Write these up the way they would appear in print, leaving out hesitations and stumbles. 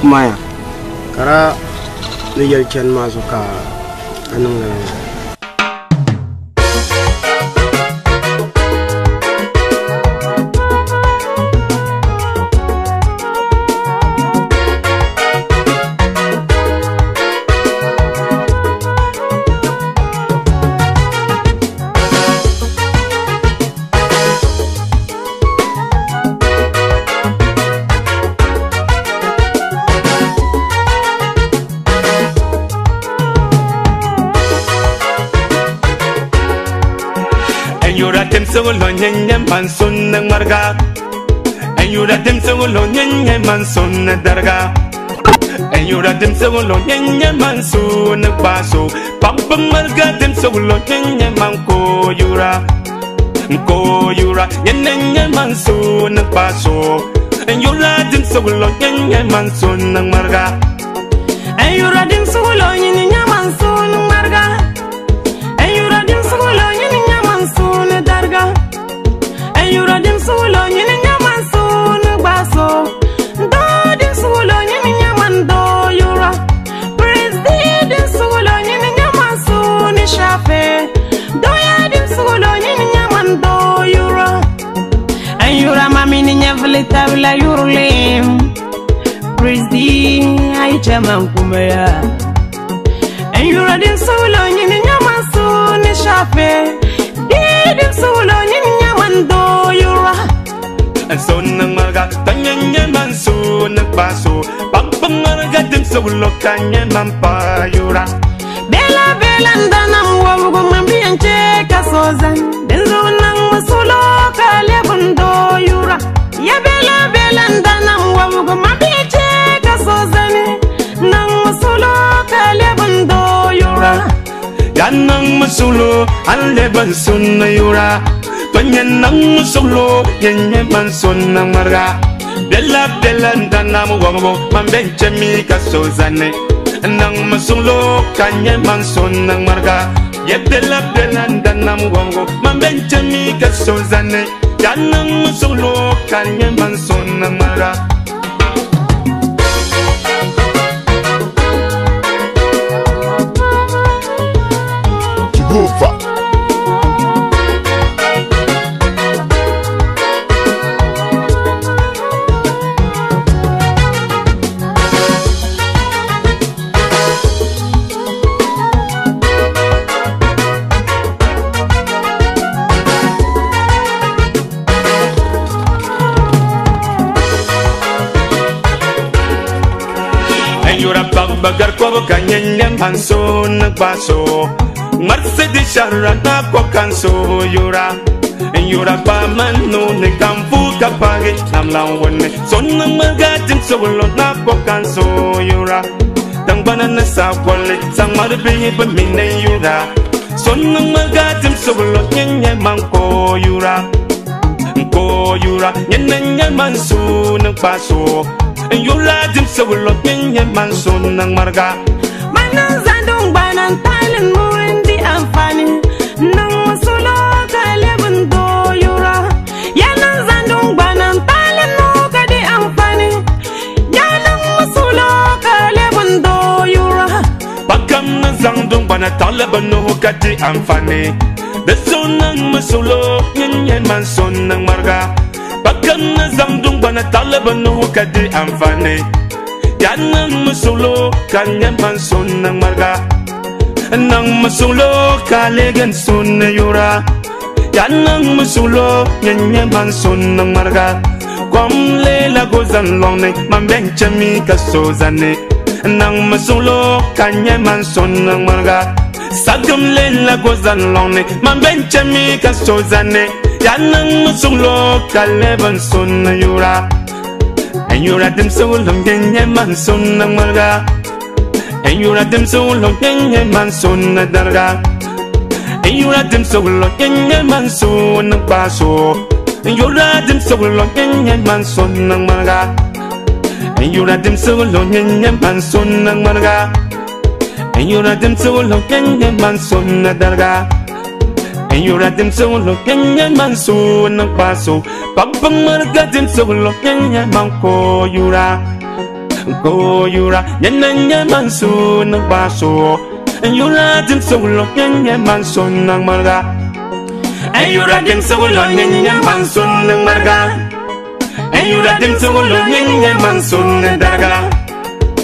Maya Kara Nijal Chen Mazuka Anunga Solo nyenye mansun nang marga ayura dem solo nyenye mansun darga ayura dem solo nyenye mansun baso pampa marga dem solo nyenye manko yura nyenye mansun baso ayura dem solo nyenye mansun nang marga ayura dem solo nyenye mansun marga ayura dem solo nyenye mansun darga ayura dem solo nyini nyaman sun baso do dem solo nyini nyaman do yura president solo nyini nyaman sun shafe do ya dem solo nyini nyaman do yura ayura mami ni nyavle tabla yurlim president ay jaman kumaya ayura dem solo nyini nyaman sun shafe dem solo nyini do yura son nang marga tanyanya mansun baso pampa marga dem solo kanya mampa yura bela ndanam wabugo mambianche kasozan denzo nang solo kale bundo yura ya bela ndanam wabugo mambianche kasozan nang solo kale bundo yura ya nang solo alle bansun yura Panyan nang solo yenye manson nang marga bela ndanam wabugo mambenche mi kasozane nang masolo kanye manson nang marga ye bela ndanam wabugo mambenche mi kasozane ya nang masolo kanye manson nang marga Jehovah bagar ko kanyanya manson baso Mercedes sharana ko kanso yura pa manu ne kamfu kapage namlan wonne sonna magatin solo na ko kanso yura tang banana sa kwale sang marbe ba minne yura sonna magatin solo nyanya manko yura nyanya mansun baso yura dim solo nyanya mansun nang marga manan zandung banan talen murendi amfani nang solo kale bundo yura ya nan zandung banan talen no kadi amfani ya nan solo kale bundo yura bakam nan zandung banan talen no kadi amfani da sonan masolo nyanya mansun nang marga bakam nan zandung banan talen no kadi amfani Yanang masolo kanya manson nang marga nang masolo kalegan sun yura yanang masolo nyanya manson nang marga kom lela gozan longne mamben chami kasozane nang masolo kanya manson nang marga sagam lela gozan longne mamben chami kasozane yanang masolo kaleban sun yura Ayura dem solo nyenye manson nang marga ayura dem solo nyenye manson na darga ayura dem solo nyenye manson nang baso ayura dem solo nyenye manson nang marga ayura dem solo nyenye manson nang marga ayura dem solo nyenye manson na darga ayura dem solo nyenye manson nang baso Papa marga dem solo nyenye manko yura Go yura nyenye mansu nang baso Yura dim solo nyenye mansu nang marga Yura dim solo nyenye mansu nang marga Yura dim solo nyenye mansu nang darga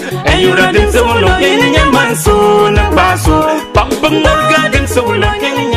Yura dim solo nyenye mansu nang baso Pambang marga dim solo nyenye